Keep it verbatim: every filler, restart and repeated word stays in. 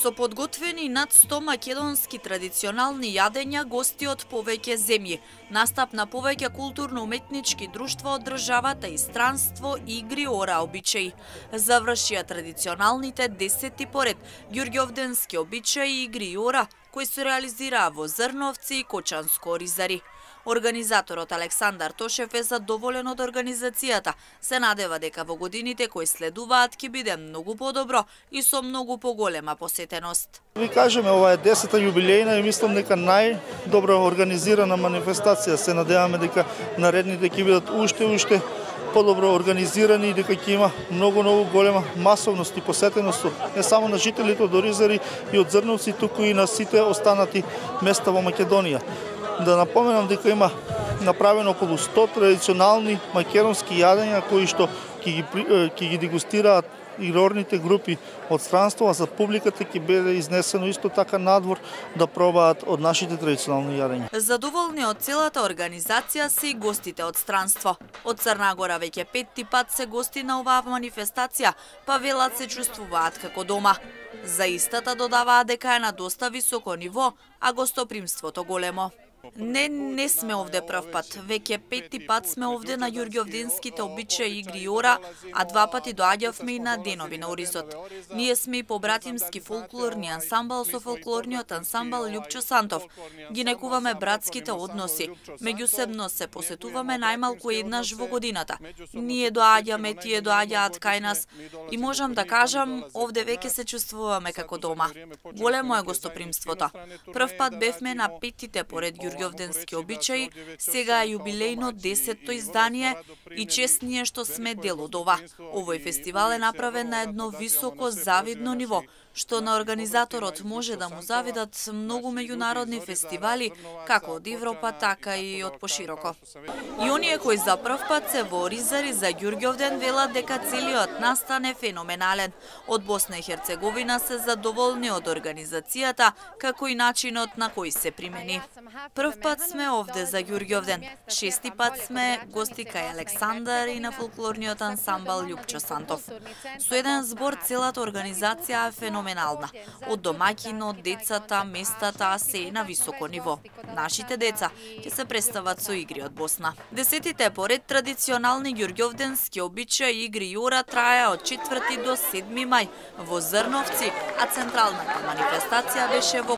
Со подготвени над сто македонски традиционални јадења гости од повеќе земји, настап на повеќе културно-уметнички друштва од државата и странство, игри, ора, обичаи. Завршија традиционалните десети поред ѓурѓовденски обичаи, игри и ора, кои се реализираа во Зрновци и Кочанско-Оризари. Организаторот Александар Тошев е задоволен од организацијата. Се надева дека во годините кои следуваат ќе биде многу подобро и со многу поголема посетеност. Ви кажеме, ова е десета јубилејна и мислам дека најдобро организирана манифестација. Се надеваме дека наредните ќе бидат уште уште подобро организирани и дека ќе има многу многу голема масовност и посетеност не само на жителите од Оризари и од Зрновци, туку и на сите останати места во Македонија. Да напоменам дека има направено околу сто традиционални македонски јадења кои што ќе ги, ќе ги дегустираат игрорните групи од странство, а за публиката ќе биде изнесено исто така надвор да пробаат од нашите традиционални јадења. Задоволни од целата организација се и гостите од странство. Од Црна Гора веќе петти пат се гости на оваа манифестација, па велат се чувствуваат како дома. За истата додаваат дека е на доста високо ниво, а гостопримството големо. Не, не сме овде прв пат. Веќе петти пат сме овде на ѓурѓовденските обичаи, игри и ора, а два пати доаѓавме и на денови на Оризот. Ние сме и побратимски фолклорни ансамбл со фолклорниот ансамбл Лјупчо Сантов. Ги некуваме братските односи. Меѓусебно се посетуваме најмалку еднаш во годината. Ние доаѓаме, тие доаѓаат кај нас и можам да кажам, овде веќе се чувствуваме како дома. Големо е гостопримството. Прв пат бевме на петтите поред ѓурѓовденски обичаи, сега е јубилејно десетто издание и чест ни е што сме дел од ова. Овој фестивал е направен на едно високо завидно ниво, што на организаторот може да му завидат многу меѓународни фестивали, како од Европа, така и од пошироко. И оние кои за прв пат се во Оризари за Ѓурѓовден велат дека целиот настан е феноменален. Од Босна и Херцеговина се задоволни од организацијата, како и начинот на кој се примени. Прв пат сме овде за Ѓурѓовден, шести пат сме гости кај Александар и на фолклорниот ансамбл Лјупчо Сантов. Со еден збор целата организација е феноменална. Од домаќинот, децата, местата се е на високо ниво. Нашите деца ќе се представат со игри од Босна. Десетите поред традиционални ѓурѓовденски обичаи, игри и ора траја од четврти до седми мај во Зрновци, а централната манифестација беше во